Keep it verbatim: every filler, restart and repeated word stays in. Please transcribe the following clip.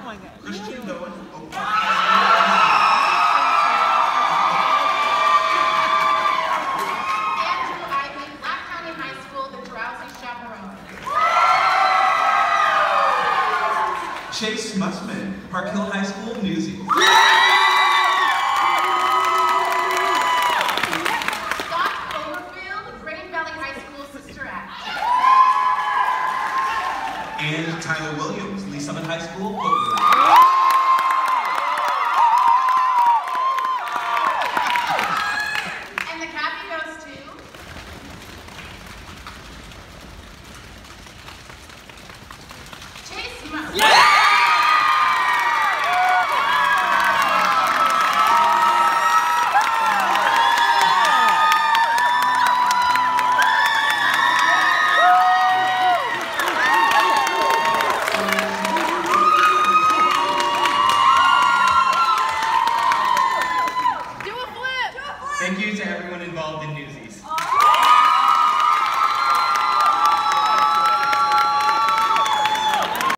my God. Christian Noah. Oh. Andrew Ivey, Black County High School, the drowsy chaperone. Chase Mussman, Park Hill High School, Newsies. Scott Overfield, Green Valley High School, Sister Act. And Tyler Williams, Lee Summit High School, Oakland. And the Cappy goes to Chase Mussman. Yeah! Thank you to everyone involved in Newsies.